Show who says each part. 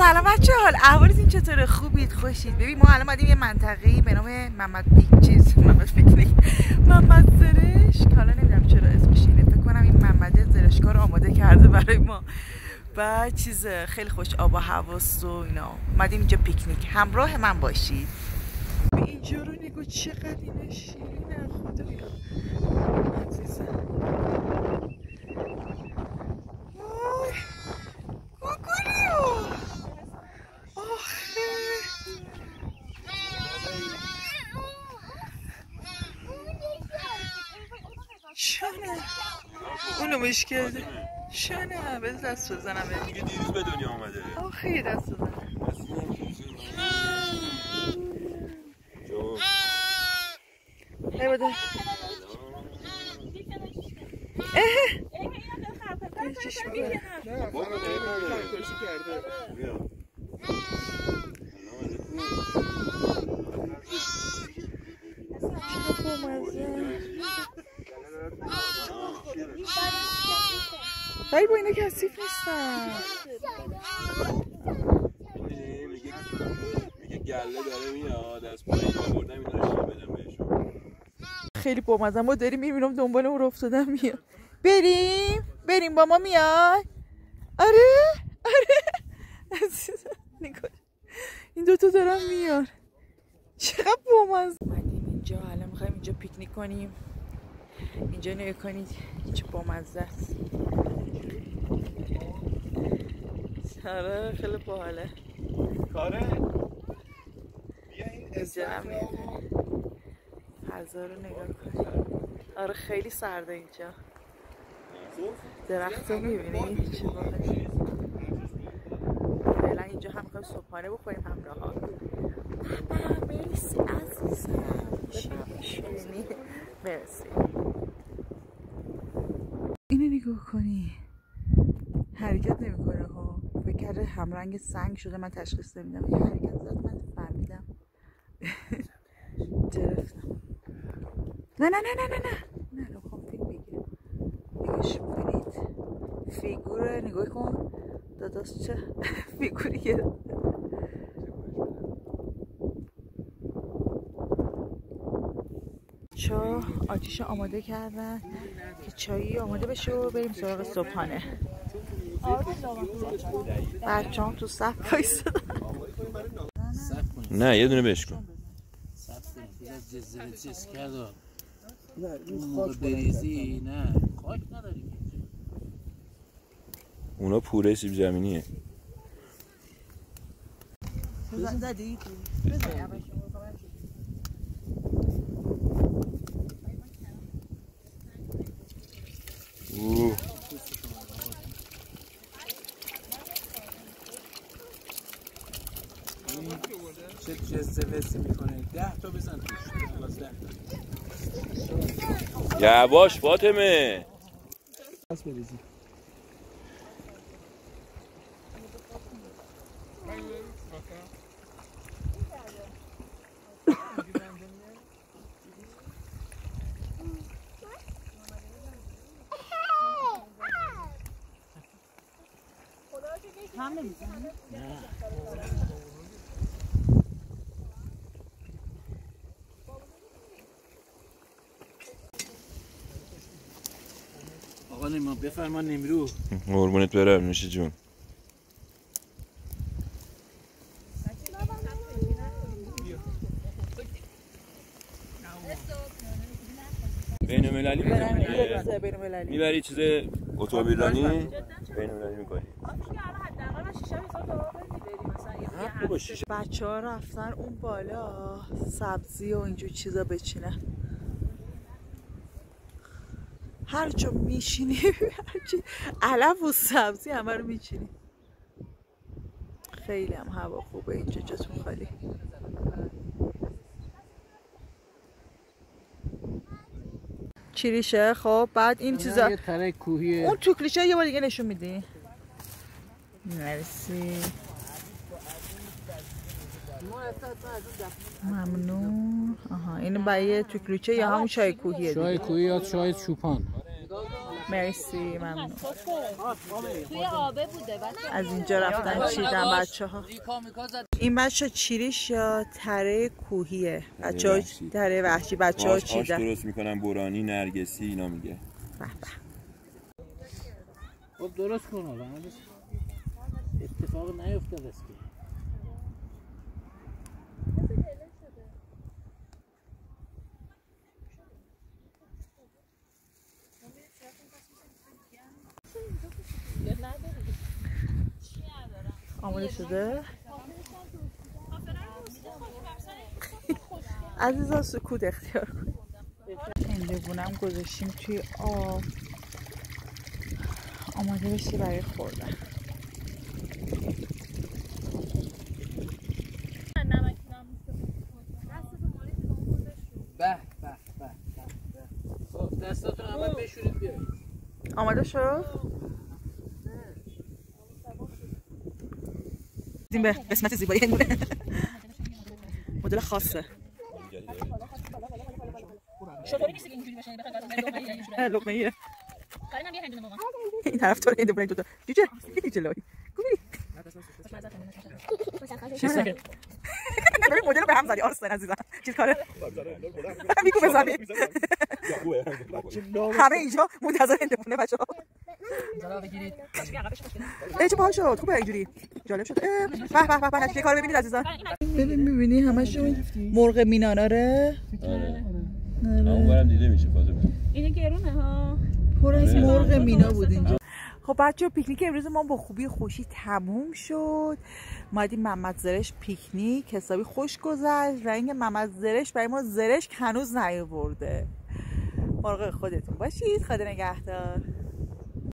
Speaker 1: سلام بچه، حال احوالتون چطوره؟ خوبید؟ خوشید؟ ببین ما الان اومدیم یه منطقه‌ای به نام محمد زرشک. حالا نمیدونم چرا اسمش اینه، فکر کنم این محمد زرشکا رو آماده کرده برای ما. بعد چیز خیلی خوش آب و هواست و اینا. اومدیم اینجا پیکنیک، همراه من باشید. اینجا رو نگاه چقدر اینا شیرینه، خدایا عزیزه. شانه اونو مش کرده. شانه بذار دست بزنم
Speaker 2: دیگه دیروز به دنیا آمده.
Speaker 1: خیلی دست بزنم. ای بده با اینا کثیف نیستن.
Speaker 2: میگه گله داره میاد از پایین آوردم اینا رو شیرین بدم بهشون.
Speaker 1: خیلی بامزه. ما داریم میریم دنبال اون رو افتادم میاد. بریم با ما میای. آره نگاه این دوتا دارن میاد. چقدر بامزه. اومدیم اینجا، الان میخوایم اینجا پیکنیک کنیم. اینجا نگاه کنید چه بامزه است. آره خیلی باحاله.
Speaker 2: کاره بیا این
Speaker 1: اسم فضا رو نگاه کن. آره خیلی سرده اینجا. درخت رو میبینی چه باحاله. فعلا اینجا هم میخوایم صبحانه بخوریم هم نهار. بابا مرسی عزیزم. شیرینی مرسی. اینو نگاه کنی حرکت نمیکنه ها. فکر کرده همرنگ سنگ شده، من تشخیص نمیدم. یه حرکت زد من فهمیدم. گرفتم. نه نمیخوام فیلم بگیرم. نگاش میکنید فیگور نگاه کن داداش چه فیگوری گرفت. چا آتیش آماده کردن که چایی آماده بشه و بریم سراغ صبحانه. بچه‌ام تو صف وایسادن.
Speaker 2: نه یه دونه بهش کن.
Speaker 3: چیز کرد اون بریزی نه خاک نداریم.
Speaker 2: اونا پوره سیب زمینیه.
Speaker 1: زدی؟
Speaker 3: چه جزوسی میکنه 10 تا بزن توش.
Speaker 2: یواش فاطمه.
Speaker 3: بس بریزی. آقا نیما بفرما نیمرو.
Speaker 2: قربونت برم نوش جون. بین المللی میبری چیز اتومبیل رانی بین المللی میکنی.
Speaker 1: بچه ها رفتن اون بالا سبزی و اینجور چیزا بچینه. هر جا میشینی هرچی علف و سبزی همه رو میچینی. خیلی هم هوا خوبه اینجا، جاتون خالی. چی ریشه؟ خب بعد این چیزا
Speaker 3: یه تره کوهیه.
Speaker 1: اون توکلیشه یه بار دیگه نشون میدی. مرسی ممنون. آها اینو برای توکلیچه یا همون چای کوهیه؟
Speaker 3: چای کوهی یا چای چوپان.
Speaker 1: مرسی ممنون.
Speaker 4: توی آبه بوده
Speaker 1: از اینجا رفتن چیدن بچه ها. این بچه چیریش یا تره کوهیه؟ بچه ها تره وحشی بچه ها چیدن.
Speaker 2: آش درست میکنن برانی نرگسی اینا میگه.
Speaker 3: خب درست کن آقا اتفاق نیفتاده است که
Speaker 1: آماده شده؟ عزیزا سکوت اختیار کن. هندوونم گذاشتیم توی آب آماده بشه برای خوردن.
Speaker 3: به خب دستاتون اول بشورید بیایید.
Speaker 1: آماده شد؟ این به قسمت زیبایی هندونه مدل خاصه.
Speaker 4: شطوری نیست که اینجوری بشه بخواد
Speaker 1: لقمه ایه.
Speaker 4: کارینم بیا هندونه مامان.
Speaker 1: این طرف تو هندونه تو جوجه جلوی کوبی ببین مدل به هم زدی آرسن عزیزم. چیز کاره میگو بزنی همه اینجا منتظر هندونه بچه‌ها.
Speaker 3: زرا بگیرید.
Speaker 1: چه باحال شد. خوبه اینجوری جالب شد. به به نتیجه کارو ببینید عزیزان. میبینی همشون مرغ میناناره.
Speaker 2: اونورم دیده میشه فاطمه.
Speaker 4: اینه گرونه ها.
Speaker 1: پر از مرغ مینا بود اینجا. خب بچه‌ها پیکنیک امروز ما با خوبی خوشی تموم شد. اومدیم محمد زرشک پیکنیک حسابی خوش گذشت و اینکه محمد زرشک برای ما زرشک هنوز نیاورده. مراقب خودتون باشید. خدا نگهدار.